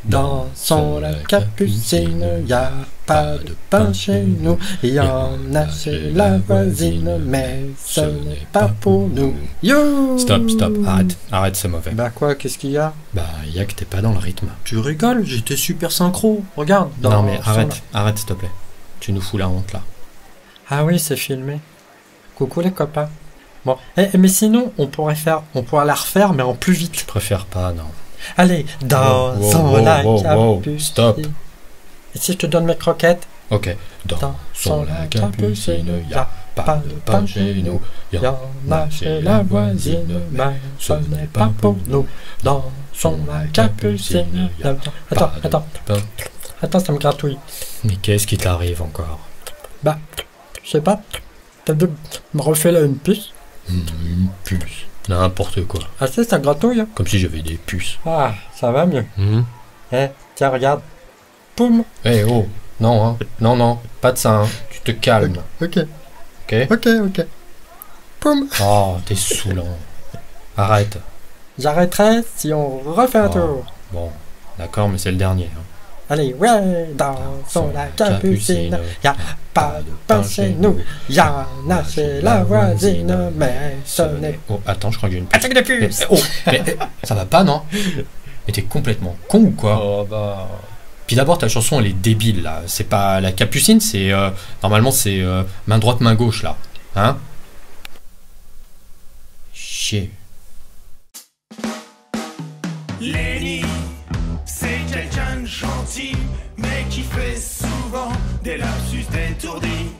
Dansons la capucine, y a pas de pain chez nous. Y en a chez la voisine, mais ce n'est pas pour nous. Yo! Stop, arrête, c'est mauvais. Bah quoi, qu'est-ce qu'il y a? Bah, y a que t'es pas dans le rythme. Tu rigoles, j'étais super synchro, regarde. Non mais arrête s'il te plaît. Tu nous fous la honte là. Ah oui, c'est filmé. Coucou les copains. Bon, mais sinon, on pourrait la refaire, mais en plus vite. Je préfère pas, non. Allez, dansons la capucine. Stop. Et si je te donne mes croquettes? Ok. Dansons la capucine, y a pas de pain chez nous. Y en a chez la voisine, mais ce n'est pas pour nous. Dansons la capucine. Attends, ça me gratouille. Mais qu'est-ce qui t'arrive encore? Bah, je sais pas. T'as dû me refait là une puce. Une puce. N'importe quoi. Ah si, ça gratouille. Comme si j'avais des puces. Ah, ça va mieux. Tiens, regarde. Poum. Oh. Non, hein. Non, pas de ça, hein. Tu te calmes. Ok. Poum. Oh, t'es saoulant. Arrête. J'arrêterai si on refait un tour. Bon, d'accord, mais c'est le dernier. Hein. Allez, ouais, dansons la capucine, y a pas de pain chez nous, y en a chez la voisine, mais ce n'est... Oh, attends, je crois que j'ai une puce. Attaque de puce. Ça va pas, non? Mais t'es complètement con ou quoi? Oh bah... Puis d'abord, ta chanson, elle est débile, là. C'est pas la capucine, c'est... normalement, c'est main droite, main gauche, là. Hein? Chier. Lenny, c'est quelqu'un de gentil, mais qui fait souvent des lapsus détourdis.